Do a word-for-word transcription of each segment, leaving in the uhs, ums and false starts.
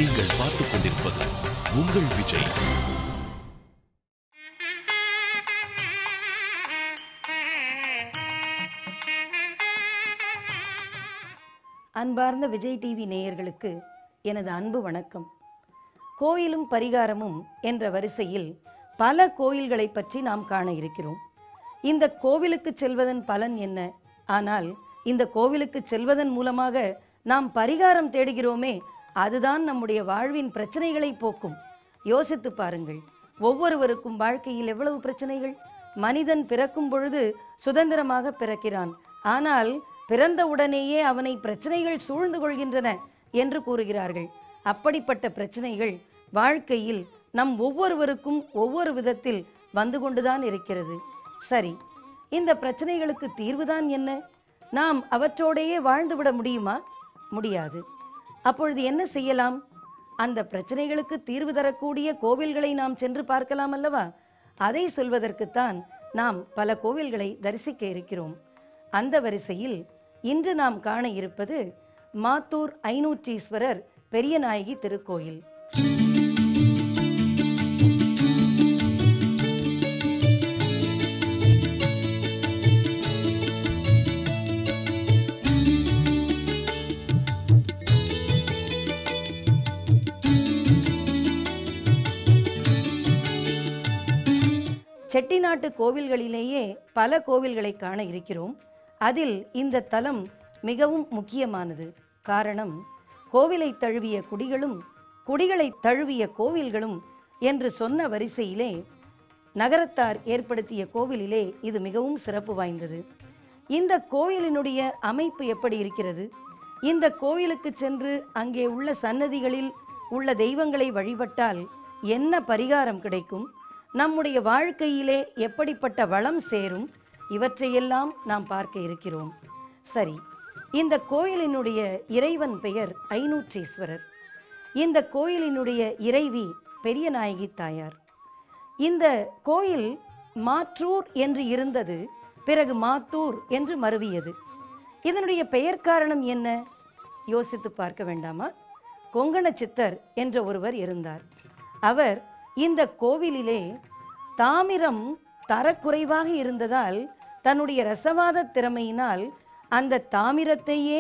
நீங்கள் பார்த்துக் கொண்டிருப்பது உங்கள் விஜய். அன்பார்ந்த விஜய் டிவி நேயர்களுக்கு எனது அன்பு வணக்கம். கோயிலும் பரிகாரமும் என்ற வரிசையில் பல கோயில்களை பற்றி நாம் காண இருக்கிறோம். இந்த கோவிலுக்கு செல்வதன் பலன் என்ன? ஆனால் இந்த கோவிலுக்கு செல்வதன் மூலமாக நாம் பரிகாரம் தேடுகிறோமே, அதுதான் நம்முடைய வாழ்வின் பிரச்சனைகளை போக்கும். யோசித்து பாருங்கள், ஒவ்வொருவருக்கும் வாழ்க்கையில் எவ்வளவு பிரச்சனைகள். மனிதன் பிறக்கும் பொழுது சுதந்திரமாக பிறக்கிறான், ஆனால் பிறந்த உடனேயே அவனை பிரச்சனைகள் சூழ்ந்து கொள்கின்றன என்று கூறுகிறார்கள். அப்படிப்பட்ட பிரச்சனைகள் வாழ்க்கையில் நம் ஒவ்வொருவருக்கும் ஒவ்வொரு விதத்தில் வந்து கொண்டுதான் இருக்கிறது. சரி, இந்த பிரச்சனைகளுக்கு தீர்வுதான் என்ன? நாம் அவற்றோடையே வாழ்ந்துவிட முடியுமா? முடியாது. அப்பொழுது என்ன செய்யலாம்? அந்த பிரச்சனைகளுக்கு தீர்வு தரக்கூடிய கோவில்களை நாம் சென்று பார்க்கலாம் அல்லவா? அதை சொல்வதற்குத்தான் நாம் பல கோவில்களை தரிசிக்க இருக்கிறோம். அந்த வரிசையில் இன்று நாம் காண இருப்பது மாத்தூர் ஐநூற்றீஸ்வரர் பெரியநாயகி திருக்கோயில். செட்டிநாட்டு கோவில்களிலேயே பல கோவில்களை காண இருக்கிறோம். அதில் இந்த தலம் மிகவும் முக்கியமானது. காரணம், கோவிலை தழுவிய குடிகளும் குடிகளை தழுவிய கோவில்களும் என்று சொன்ன வரிசையிலே நகரத்தார் ஏற்படுத்திய கோவிலிலே இது மிகவும் சிறப்பு வாய்ந்தது. இந்த கோயிலினுடைய அமைப்பு எப்படி இருக்கிறது? இந்த கோயிலுக்கு சென்று அங்கே உள்ள சன்னதிகளில் உள்ள தெய்வங்களை வழிபட்டால் என்ன பரிகாரம் கிடைக்கும்? நம்முடைய வாழ்க்கையிலே எப்படிப்பட்ட வளம் சேரும்? இவற்றையெல்லாம் நாம் பார்க்க இருக்கிறோம். சரி, இந்த கோயிலினுடைய இறைவன் பெயர் ஐநூற்றீஸ்வரர். இந்த கோயிலினுடைய இறைவி பெரியநாயகி தாயார். இந்த கோயில் மாற்றூர் என்று இருந்தது, பிறகு மாத்தூர் என்று மருவியது. இதனுடைய பெயர் காரணம் என்ன? யோசித்து பார்க்க வேண்டாமா? கொங்கண சித்தர் என்ற ஒருவர் இருந்தார். அவர் இந்த கோவிலிலே தாமிரம் தரக்குறைவாக இருந்ததால் தன்னுடைய ரசவாத திறமையினால் அந்த தாமிரத்தையே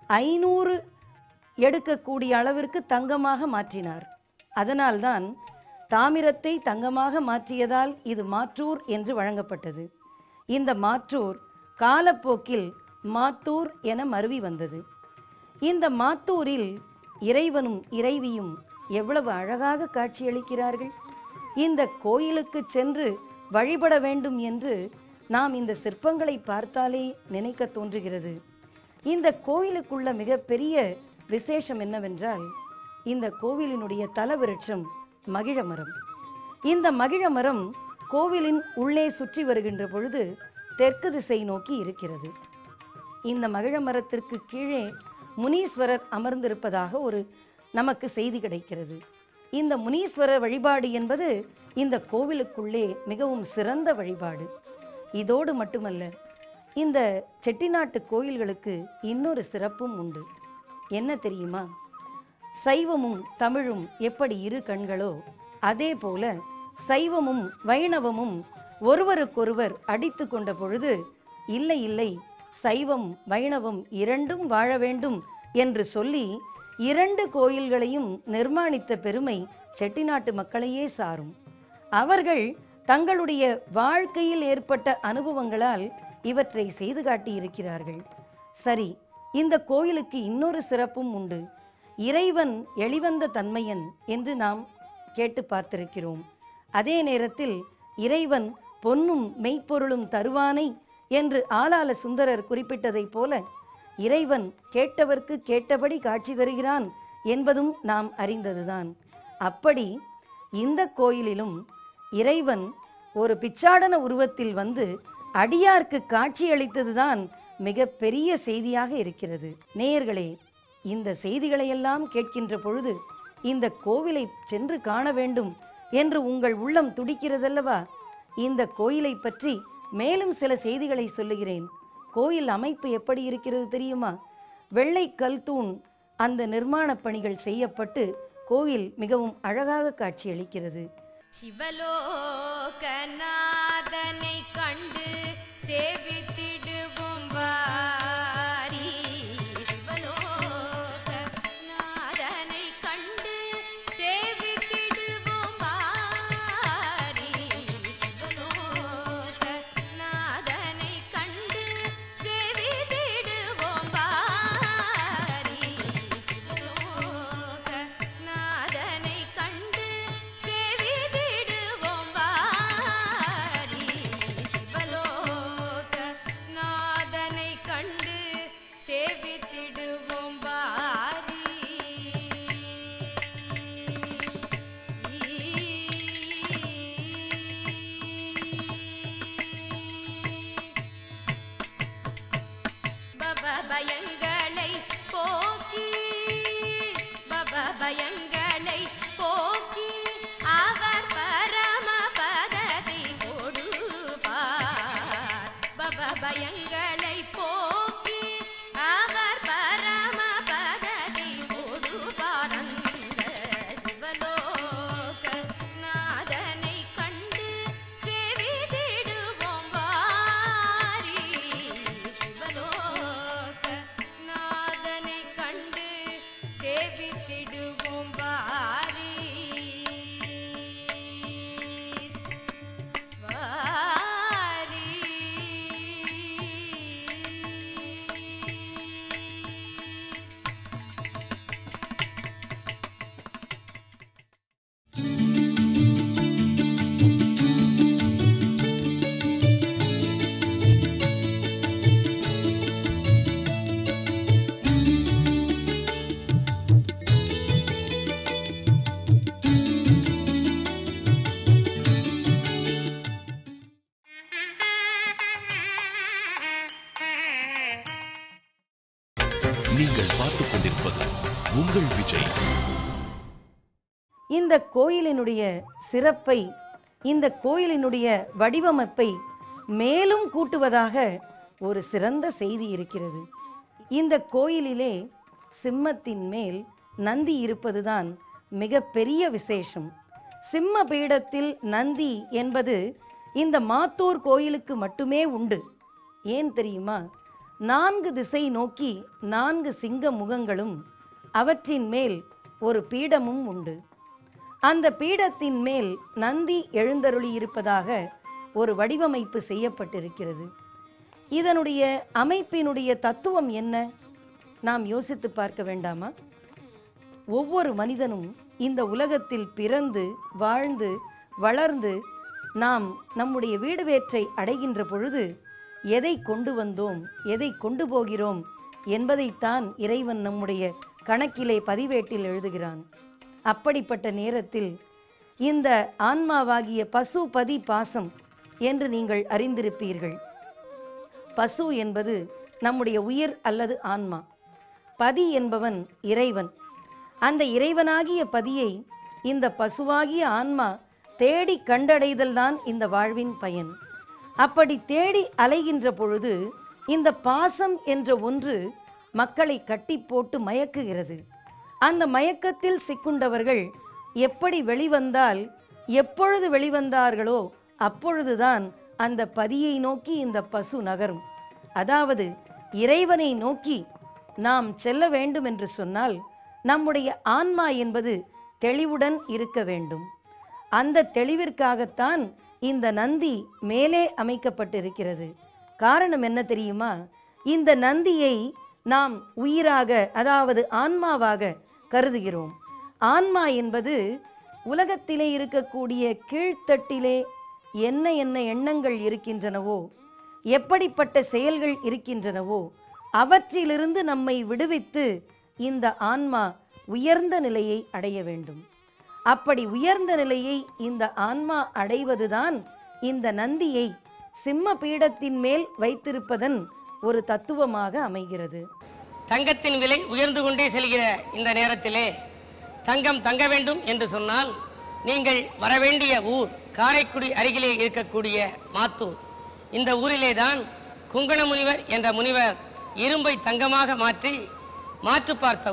ஐநூறு எடுக்கக்கூடிய அளவிற்கு தங்கமாக மாற்றினார். அதனால்தான் தாமிரத்தை தங்கமாக மாற்றியதால் இது மாற்றூர் என்று வழங்கப்பட்டது. இந்த மாற்றூர் காலப்போக்கில் மாத்தூர் என மருவி வந்தது. இந்த மாத்தூரில் இறைவனும் இறைவியும் எவ்வளவு அழகாக காட்சியளிக்கிறார்கள். இந்த கோயிலுக்கு சென்று வழிபட வேண்டும் என்று நாம் இந்த சிற்பங்களை பார்த்தாலே நினைக்க தோன்றுகிறது. இந்த கோயிலுக்குள்ள மிகப்பெரிய விசேஷம் என்னவென்றால், இந்த கோவிலினுடைய தலவிருட்சம் மகிழ மரம். இந்த மகிழ மரம் கோவிலின் உள்ளே சுற்றி வருகின்ற பொழுது தெற்கு திசை நோக்கி இருக்கிறது. இந்த மகிழ மரத்திற்கு கீழே முனீஸ்வரர் அமர்ந்திருப்பதாக ஒரு நமக்கு செய்தி கிடைக்கிறது. இந்த முனீஸ்வரர் வழிபாடு என்பது இந்த கோவிலுக்குள்ளே மிகவும் சிறந்த வழிபாடு. இதோடு மட்டுமல்ல, இந்த செட்டிநாட்டு கோயில்களுக்கு இன்னொரு சிறப்பும் உண்டு. என்ன தெரியுமா? சைவமும் தமிழும் எப்படி இரு கண்களோ, அதே போல சைவமும் வைணவமும் ஒருவருக்கொருவர் அடித்து கொண்ட பொழுது, இல்லை இல்லை, சைவம் வைணவம் இரண்டும் வாழ வேண்டும் என்று சொல்லி இரண்டு கோயில்களையும் நிர்மாணித்த பெருமை செட்டிநாட்டு மக்களையே சாரும். அவர்கள் தங்களுடைய வாழ்க்கையில் ஏற்பட்ட அனுபவங்களால் இவற்றை செய்து காட்டியிருக்கிறார்கள். சரி, இந்த கோயிலுக்கு இன்னொரு சிறப்பும் உண்டு. இறைவன் எளிவந்த தன்மையன் என்று நாம் கேட்டு பார்த்திருக்கிறோம். அதே நேரத்தில் இறைவன் பொன்னும் மெய்ப்பொருளும் தருவானை என்று ஆலால சுந்தரர் குறிப்பிட்டதைப் போல இறைவன் கேட்டவர்க்கு கேட்டபடி காட்சி தருகிறான் என்பதும் நாம் அறிந்ததுதான். அப்படி இந்த கோயிலிலும் இறைவன் ஒரு பிச்சாடன உருவத்தில் வந்து அடியார்க்கு காட்சியளித்ததுதான் மிக பெரிய செய்தியாக இருக்கிறது. நேயர்களே, இந்த செய்திகளையெல்லாம் கேட்கின்ற பொழுது இந்த கோவிலை சென்று காண வேண்டும் என்று உங்கள் உள்ளம் துடிக்கிறதல்லவா? இந்த கோயிலை பற்றி மேலும் சில செய்திகளை சொல்லுகிறேன். கோயில் அமைப்பு எப்படி இருக்கிறது தெரியுமா? வெள்ளை கல் தூண் அந்த நிர்மாண பணிகள் செய்யப்பட்டு கோவில் மிகவும் அழகாக காட்சியளிக்கிறது. சிவலோகநாதனை கண்டு சேவித்திடுவோம் வாரி. சிவலோகநாதனை கண்டு சேவித்திடுவோம் வாரி. சிவலோகநாதனை கண்டு சேவித்திடுவோம் வாரி. சிவலோகநாதனை கண்டு சேவித்திடுவோம் வாரி. சிவலோகநாதனை கண்டு சேவித்திடுவோம் வாரி. பவ பயங்களை போக்கி பவ பயங்களை போக்கி அவர் பரம பதத்தை கொடுப்பார். பவ பயங்களை போக்கி அவர் பரம பதத்தை கொடுப்பார். அந்த சிவலோகநாதனை கண்டு சேவித்திடுவோம் வாரி. சிவலோகநாதனை கண்டு சேவித்திடுவோம் வாரி. வாரி. நீங்கள் பார்த்துக் கொண்டிருப்பது உங்கள் விஜய். இந்த கோயிலினுடைய சிறப்பை, இந்த கோயிலினுடைய வடிவமைப்பை மேலும் கூட்டுவதாக ஒரு சிறந்த செய்தி இருக்கிறது. இந்த கோயிலிலே சிம்மத்தின் மேல் நந்தி இருப்பதுதான் மிகப்பெரிய விசேஷம். சிம்ம பீடத்தில் நந்தி என்பது இந்த மாத்தூர் கோயிலுக்கு மட்டுமே உண்டு. ஏன் தெரியுமா? நான்கு திசை நோக்கி நான்கு சிங்க முகங்களும் அவற்றின் மேல் ஒரு பீடமும் உண்டு. அந்த பீடத்தின் மேல் நந்தி எழுந்தருளி இருப்பதாக ஒரு வடிவமைப்பு செய்யப்பட்டிருக்கிறது. இதனுடைய அமைப்பினுடைய தத்துவம் என்ன? நாம் யோசித்து பார்க்க வேண்டாமா? ஒவ்வொரு மனிதனும் இந்த உலகத்தில் பிறந்து வாழ்ந்து வளர்ந்து நாம் நம்முடைய வீடு வேற்றை அடைகின்ற பொழுது எதை கொண்டு வந்தோம், எதை கொண்டு போகிறோம் என்பதைத்தான் இறைவன் நம்முடைய கணக்கிலே பதிவேட்டில் எழுதுகிறான். அப்படிப்பட்ட நேரத்தில் இந்த ஆன்மாவாகிய பசு பதி பாசம் என்று நீங்கள் அறிந்திருப்பீர்கள். பசு என்பது நம்முடைய உயிர் அல்லது ஆன்மா. பதி என்பவன் இறைவன். அந்த இறைவனாகிய பதியை இந்த பசுவாகிய ஆன்மா தேடி கண்டடைதல்தான் இந்த வாழ்வின் பயன். அப்படி தேடி அலைகின்ற பொழுது இந்த பாசம் என்ற ஒன்று மக்களை கட்டி போட்டு மயக்குகிறது. அந்த மயக்கத்தில் சிக்குண்டவர்கள் எப்படி வெளிவந்தால், எப்பொழுது வெளிவந்தார்களோ அப்பொழுதுதான் அந்த பதியை நோக்கி இந்த பசு நகரும். அதாவது இறைவனை நோக்கி நாம் செல்ல வேண்டும் என்று சொன்னால் நம்முடைய ஆன்மா என்பது தெளிவுடன் இருக்க வேண்டும். அந்த தெளிவிற்காகத்தான் இந்த நந்தி மேலே அமைக்கப்பட்டிருக்கிறது. காரணம் என்ன தெரியுமா? இந்த நந்தியை நாம் உயிராக, அதாவது ஆன்மாவாக கருதுகிறோம். ஆன்மா என்பது உலகத்திலே இருக்கக்கூடிய கீழ்த்தட்டிலே என்ன என்ன எண்ணங்கள் இருக்கின்றனவோ, எப்படிப்பட்ட செயல்கள் இருக்கின்றனவோ அவற்றிலிருந்து நம்மை விடுவித்து இந்த ஆன்மா உயர்ந்த நிலையை அடைய வேண்டும். அப்படி உயர்ந்த நிலையை இந்த ஆன்மா அடைவதுதான் இந்த நந்தியை சிம்ம பீடத்தின் மேல் வைத்திருப்பதன் ஒரு தத்துவமாக அமைகிறது. தங்கத்தின் விலை உயர்ந்து கொண்டே செல்கிற இந்த நேரத்திலே தங்கம் தங்க வேண்டும் என்று சொன்னால் நீங்கள் வரவேண்டிய ஊர் காரைக்குடி அருகிலே இருக்கக்கூடிய மாத்தூர். இந்த ஊரிலே தான் குங்கண முனிவர் என்ற முனிவர் இரும்பை தங்கமாக மாற்றி மாற்று பார்த்த ஊர்.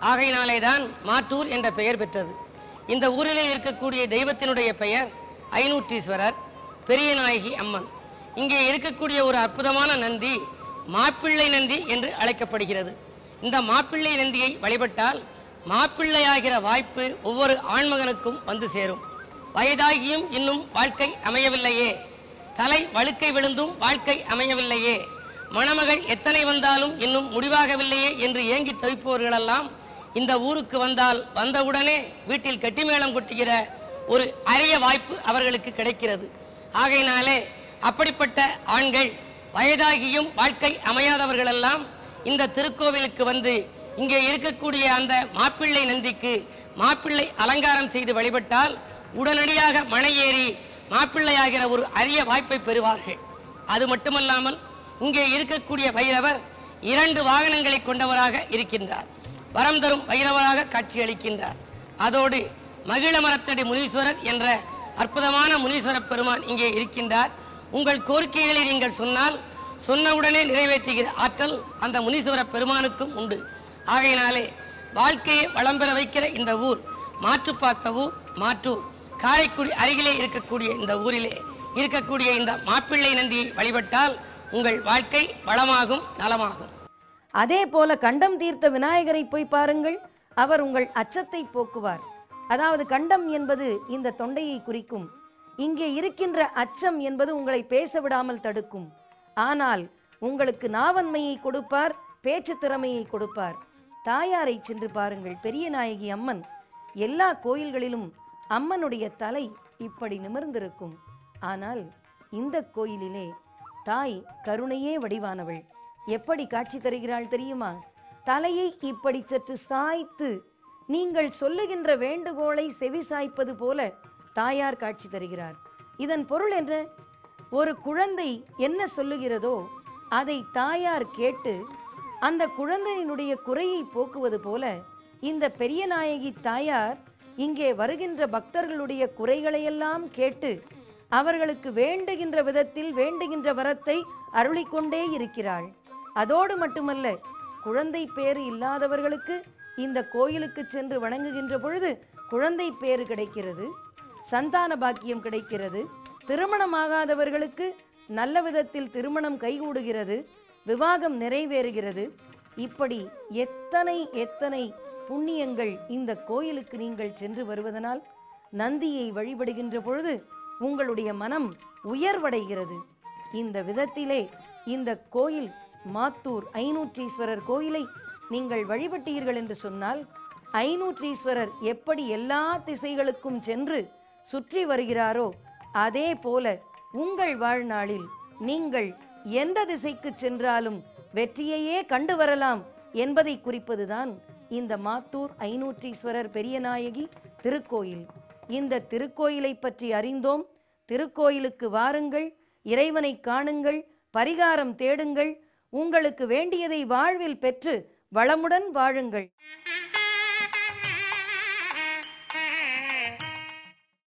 ஆகையினாலே தான் மாத்தூர் என்ற பெயர் பெற்றது. இந்த ஊரிலே இருக்கக்கூடிய தெய்வத்தினுடைய பெயர் ஐநூற்றீஸ்வரர் பெரியநாயகி அம்மன். இங்கே இருக்கக்கூடிய ஒரு அற்புதமான நந்தி மாப்பிள்ளை நந்தி என்று அழைக்கப்படுகிறது. இந்த மாப்பிள்ளை நந்தியை வழிபட்டால் மாப்பிள்ளையாகிற வாய்ப்பு ஒவ்வொரு ஆண்மகனுக்கும் வந்து சேரும். வயதாகியும் இன்னும் வாழ்க்கை அமையவில்லையே, தலை வழுக்கை விழுந்தும் வாழ்க்கை அமையவில்லையே, மணமகள் எத்தனை வந்தாலும் இன்னும் முடிவாகவில்லையே என்று ஏங்கி தவிப்பவர்களெல்லாம் இந்த ஊருக்கு வந்தால் வந்தவுடனே வீட்டில் கெட்டிமேளம் கொட்டுகிற ஒரு அரிய வாய்ப்பு அவர்களுக்கு கிடைக்கிறது. ஆகையினாலே அப்படிப்பட்ட ஆண்கள் வயதாகியும் வாழ்க்கை அமையாதவர்களெல்லாம் இந்த திருக்கோவிலுக்கு வந்து இங்கே இருக்கக்கூடிய அந்த மாப்பிள்ளை நந்திக்கு மாப்பிள்ளை அலங்காரம் செய்து வழிபட்டால் உடனடியாக மனையேறி மாப்பிள்ளையாகிற ஒரு அரிய வாய்ப்பை பெறுவார்கள். அது மட்டுமல்லாமல் இங்கே இருக்கக்கூடிய பைரவர் இரண்டு வாகனங்களை கொண்டவராக இருக்கின்றார். வரம் தரும் பைரவராக காட்சியளிக்கின்றார். அதோடு மகிழ மரத்தடி முனீஸ்வரர் என்ற அற்புதமான முனீஸ்வர பெருமான் இங்கே இருக்கின்றார். உங்கள் கோரிக்கைகளை நீங்கள் சொன்னால் சொன்னவுடனே நிறைவேற்றுகிற ஆற்றல் அந்த முனீஸ்வர பெருமானுக்கும் உண்டு. ஆகையினாலே வாழ்க்கையை வளம் பெற வைக்கிற இந்த ஊர் மாற்று பார்த்த ஊர் மாற்றூர். காரைக்குடி அருகிலே இருக்கக்கூடிய இந்த ஊரிலே இருக்கக்கூடிய இந்த மாப்பிள்ளை நந்தியை வழிபட்டால் உங்கள் வாழ்க்கை வளமாகும், நலமாகும். அதே போல கண்டம் தீர்த்த விநாயகரை போய் பாருங்கள், அவர் உங்கள் அச்சத்தை போக்குவார். அதாவது கண்டம் என்பது இந்த தொண்டையை குறிக்கும். இங்கே இருக்கின்ற அச்சம் என்பது உங்களை பேச விடாமல் தடுக்கும். ஆனால் உங்களுக்கு நாவன்மையை கொடுப்பார், பேச்சு திறமையை கொடுப்பார். தாயாரை சென்று பாருங்கள், பெரிய நாயகி அம்மன். எல்லா கோயில்களிலும் அம்மனுடைய தலை இப்படி நிமிர்ந்திருக்கும். ஆனால் இந்த கோயிலிலே தாய் கருணையே வடிவானவள். எப்படி காட்சி தருகிறாள் தெரியுமா? தலையை இப்படி சற்று சாய்த்து நீங்கள் சொல்லுகின்ற வேண்டுகோளை செவி சாய்ப்பது போல தாயார் காட்சி தருகிறார். இதன் பொருள் என்ன? ஒரு குழந்தை என்ன சொல்லுகிறதோ அதை தாயார் கேட்டு அந்த குழந்தையினுடைய குறையை போக்குவது போல இந்த பெரிய நாயகி தாயார் இங்கே வருகின்ற பக்தர்களுடைய குறைகளையெல்லாம் கேட்டு அவர்களுக்கு வேண்டுகின்ற விதத்தில் வேண்டுகின்ற வரத்தை அருளிக்கொண்டே இருக்கிறாள். அதோடு மட்டுமல்ல, குழந்தை பேறு இல்லாதவர்களுக்கு இந்த கோயிலுக்கு சென்று வணங்குகின்ற பொழுது குழந்தை பேறு கிடைக்கிறது, சந்தான பாக்கியம் கிடைக்கிறது. திருமணமாகாதவர்களுக்கு நல்ல விதத்தில் திருமணம் கைகூடுகிறது, விவாகம் நிறைவேறுகிறது. இப்படி எத்தனை எத்தனை புண்ணியங்கள் இந்த கோயிலுக்கு நீங்கள் சென்று வருவதனால் நந்தியை வழிபடுகின்ற பொழுது உங்களுடைய மனம் உயர்வடைகிறது. இந்த விதத்திலே இந்த கோயில் மாத்தூர் ஐநூற்றீஸ்வரர் கோயிலை நீங்கள் வழிபட்டீர்கள் என்று சொன்னால், ஐநூற்றீஸ்வரர் எப்படி எல்லா திசைகளுக்கும் சென்று சுற்றி வருகிறாரோ அதே போல உங்கள் வாழ்நாளில் நீங்கள் எந்த திசைக்கு சென்றாலும் வெற்றியையே கண்டு வரலாம் என்பதை குறிப்பதுதான் இந்த மாத்தூர் ஐநூற்றீஸ்வரர் பெரியநாயகி திருக்கோயில். இந்த திருக்கோயிலை பற்றி அறிந்தோம். திருக்கோயிலுக்கு வாருங்கள், இறைவனை காணுங்கள், பரிகாரம் தேடுங்கள், உங்களுக்கு வேண்டியதை வாழ்வில் பெற்று வளமுடன் வாழுங்கள்.